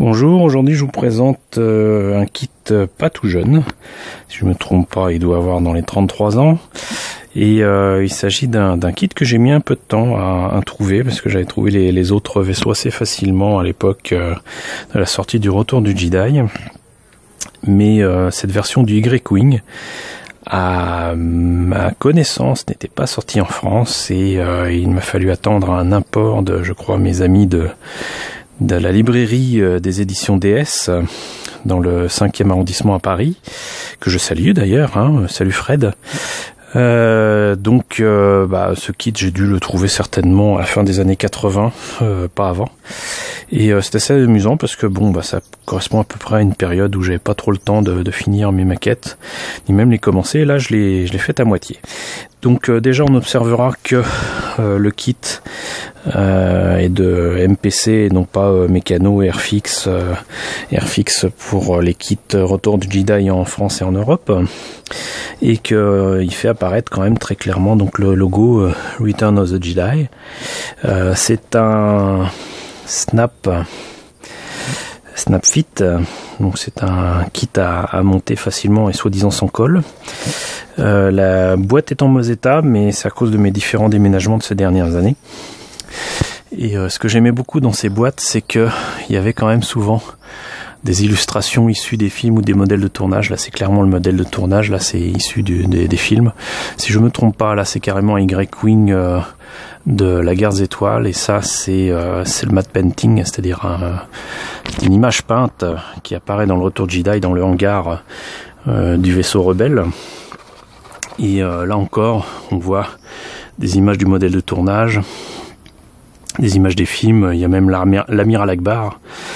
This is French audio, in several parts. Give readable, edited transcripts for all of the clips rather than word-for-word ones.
Bonjour, aujourd'hui je vous présente un kit pas tout jeune. Si je me trompe pas, il doit avoir dans les 33 ans. Et il s'agit d'un kit que j'ai mis un peu de temps à trouver, parce que j'avais trouvé les autres vaisseaux assez facilement à l'époque de la sortie du Retour du Jedi. Mais cette version du Y-Wing, à ma connaissance, n'était pas sortie en France, et il m'a fallu attendre un import de, je crois, mes amis de la librairie des éditions DS dans le 5e arrondissement à Paris, que je salue d'ailleurs, salut Fred. Ce kit, j'ai dû le trouver certainement à la fin des années 80, pas avant. Et c'est assez amusant parce que ça correspond à peu près à une période où j'avais pas trop le temps de finir mes maquettes, ni même les commencer. Et là, je l'ai fait à moitié. Donc déjà, on observera que le kit est de MPC et non pas Mécano et Airfix pour les kits Retour du Jedi en France et en Europe. Et qu'il fait apparaître quand même très clairement donc le logo Return of the Jedi. C'est un Snap Fit, donc c'est un kit à monter facilement et soi-disant sans colle. La boîte est en mauvais état, mais c'est à cause de mes différents déménagements de ces dernières années. Et ce que j'aimais beaucoup dans ces boîtes, c'est que il y avait quand même souvent des illustrations issues des films ou des modèles de tournage. Là, c'est clairement le modèle de tournage. Là, c'est issu des films. Si je me trompe pas, là, c'est carrément un Y-Wing de la Guerre des Étoiles. Et ça, c'est le matte painting, c'est-à-dire une image peinte qui apparaît dans le Retour Jedi, dans le hangar du vaisseau rebelle. Et là encore, on voit des images du modèle de tournage, des images des films. Il y a même l'amiral Akbar.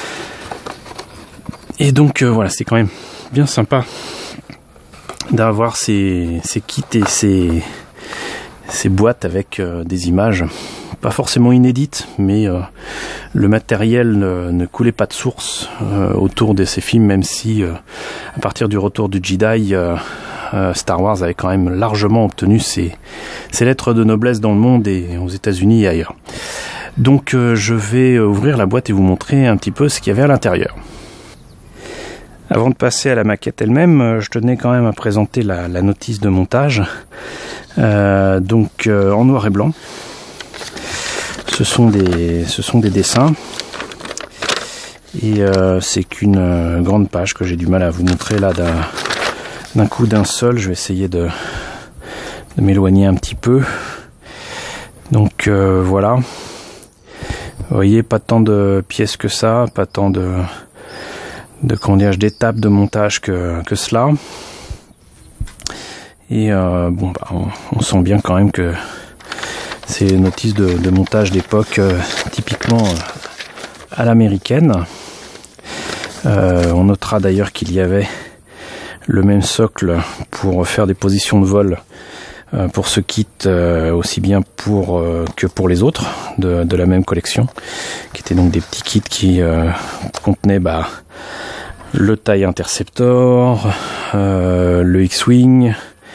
Et donc voilà, c'est quand même bien sympa d'avoir ces kits et ces boîtes avec des images, pas forcément inédites, mais le matériel ne coulait pas de source autour de ces films, même si à partir du Retour du Jedi, Star Wars avait quand même largement obtenu ses lettres de noblesse dans le monde et aux États-Unis et ailleurs. Donc je vais ouvrir la boîte et vous montrer un petit peu ce qu'il y avait à l'intérieur. Avant de passer à la maquette elle-même, je tenais quand même à présenter la notice de montage, en noir et blanc. Ce sont des dessins, et c'est qu'une grande page que j'ai du mal à vous montrer là d'un coup d'un seul. Je vais essayer de m'éloigner un petit peu. Donc voilà, vous voyez, pas tant de pièces que ça, pas tant d'étapes de montage que cela. Et on sent bien quand même que c'est une notice de montage d'époque typiquement à l'américaine. On notera d'ailleurs qu'il y avait le même socle pour faire des positions de vol pour ce kit, aussi bien que pour les autres de la même collection, qui étaient donc des petits kits qui contenaient le TIE Interceptor, le X-Wing,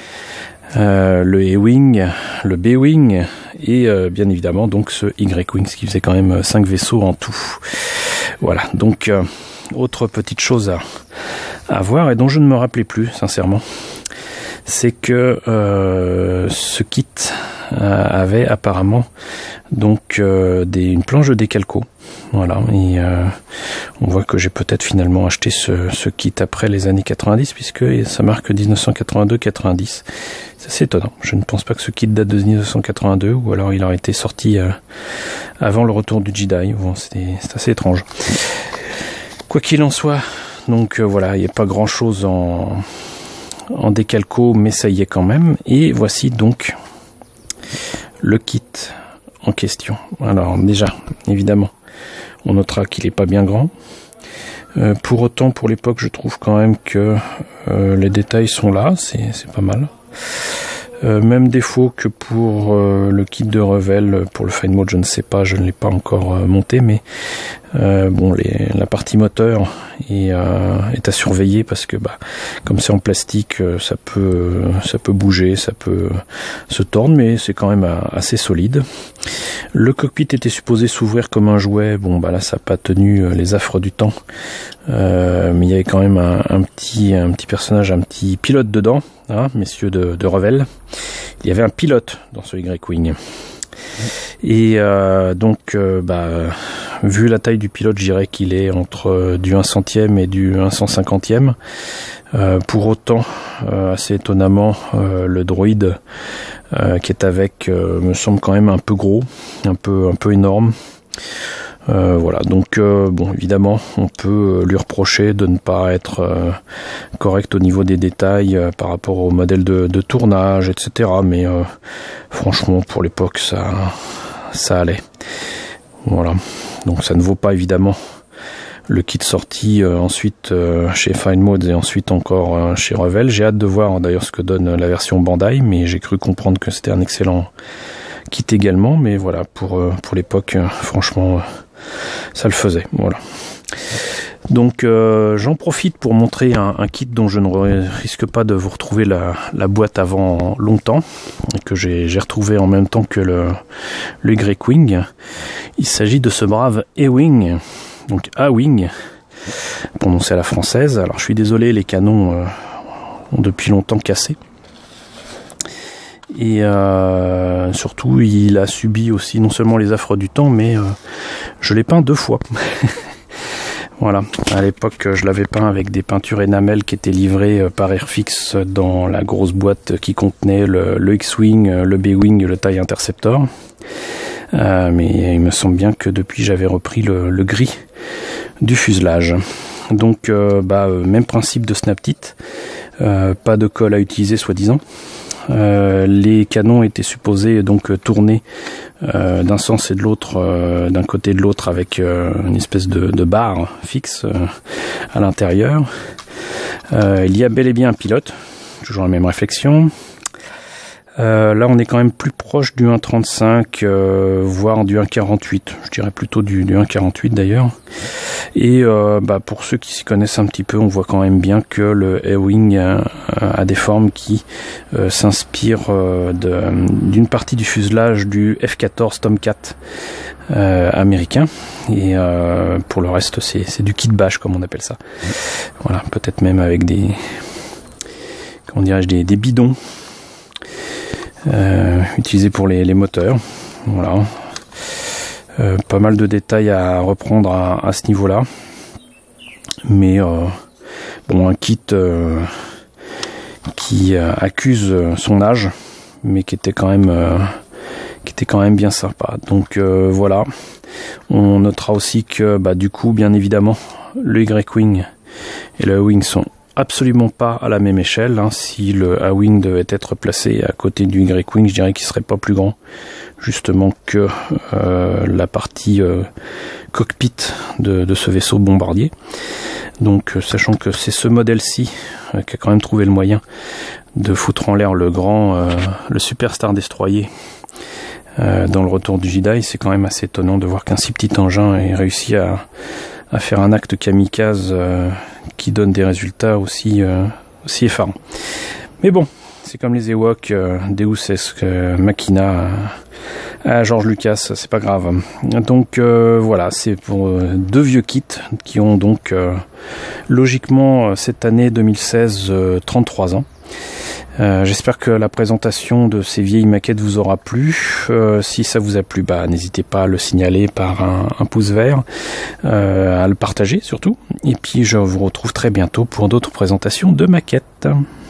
le A-Wing, le B-Wing et bien évidemment donc ce Y-Wing, ce qui faisait quand même 5 vaisseaux en tout. Voilà, donc autre petite chose à voir et dont je ne me rappelais plus sincèrement, c'est que ce kit avait apparemment donc une planche de décalco. Voilà, et on voit que j'ai peut-être finalement acheté ce kit après les années 90, puisque ça marque 1982-90. C'est assez étonnant. Je ne pense pas que ce kit date de 1982, ou alors il aurait été sorti avant le Retour du Jedi. Bon, c'est assez étrange. Quoi qu'il en soit, donc voilà, il n'y a pas grand chose en décalco, mais ça y est quand même. Et voici donc le kit en question. Alors déjà, évidemment, on notera qu'il n'est pas bien grand. Pour autant, pour l'époque, je trouve quand même que les détails sont là, c'est pas mal. Même défaut que pour le kit de Revel, pour le Fine Mode, je ne sais pas, je ne l'ai pas encore monté, mais Bon, la partie moteur est à surveiller parce que comme c'est en plastique, ça peut bouger, ça peut se tordre, mais c'est quand même assez solide. Le cockpit était supposé s'ouvrir comme un jouet. Bon, là ça n'a pas tenu les affres du temps, mais il y avait quand même un petit personnage, un petit pilote dedans, hein, messieurs de Revell. Il y avait un pilote dans ce Y-Wing. Et donc vu la taille du pilote, je dirais qu'il est entre du 1/100e et du 1/150e. Pour autant, assez étonnamment, le droïde qui est avec me semble quand même un peu gros, un peu énorme. Voilà, donc bon, évidemment, on peut lui reprocher de ne pas être correct au niveau des détails par rapport au modèle de tournage, etc. Mais franchement, pour l'époque, ça allait. Voilà, donc ça ne vaut pas évidemment le kit sorti ensuite chez Fine Modes et ensuite encore chez Revell. J'ai hâte de voir d'ailleurs ce que donne la version Bandai, mais j'ai cru comprendre que c'était un excellent kit également. Mais voilà, pour l'époque, franchement, ça le faisait. Voilà. Donc j'en profite pour montrer un kit dont je ne risque pas de vous retrouver la boîte avant longtemps, que j'ai retrouvé en même temps que le Y-Wing. Il s'agit de ce brave A-Wing, donc A-Wing, prononcé à la française. Alors je suis désolé, les canons ont depuis longtemps cassé. Et surtout, il a subi aussi non seulement les affres du temps, mais je l'ai peint 2 fois. Voilà, à l'époque, je l'avais peint avec des peintures énamel qui étaient livrées par Airfix dans la grosse boîte qui contenait le X-Wing, le B-Wing, le TIE Interceptor. Mais il me semble bien que depuis, j'avais repris le gris du fuselage. Donc, même principe de Snap-Tit, pas de colle à utiliser soi-disant. Les canons étaient supposés donc tourner d'un sens et de l'autre, d'un côté et de l'autre, avec une espèce de barre fixe à l'intérieur. Il y a bel et bien un pilote, toujours la même réflexion. Là on est quand même plus proche du 1.35, voire du 1.48, je dirais plutôt du 1.48 d'ailleurs. Et pour ceux qui s'y connaissent un petit peu, on voit quand même bien que le A-Wing a des formes qui s'inspirent d'une partie du fuselage du F-14 Tomcat américain. Et pour le reste, c'est du kit bash comme on appelle ça. Voilà, peut-être même avec des bidons utilisés pour les moteurs. Voilà. Pas mal de détails à reprendre à ce niveau-là, mais un kit qui accuse son âge, mais qui était quand même bien sympa. Donc voilà, on notera aussi que du coup, bien évidemment, le Y-Wing et le A-Wing sont absolument pas à la même échelle. Si le A-Wing devait être placé à côté du Y-Wing, je dirais qu'il serait pas plus grand, justement, que la partie cockpit de ce vaisseau bombardier. Donc sachant que c'est ce modèle-ci qui a quand même trouvé le moyen de foutre en l'air le Super Star Destroyer dans le Retour du Jedi, c'est quand même assez étonnant de voir qu'un si petit engin ait réussi à faire un acte kamikaze qui donne des résultats aussi effarants. Mais bon, c'est comme les Ewoks, Deus Ex Machina à George Lucas, c'est pas grave. Donc voilà, c'est pour 2 vieux kits qui ont donc logiquement cette année 2016 33 ans. J'espère que la présentation de ces vieilles maquettes vous aura plu. Si ça vous a plu, n'hésitez pas à le signaler par un pouce vert, à le partager surtout. Et puis je vous retrouve très bientôt pour d'autres présentations de maquettes.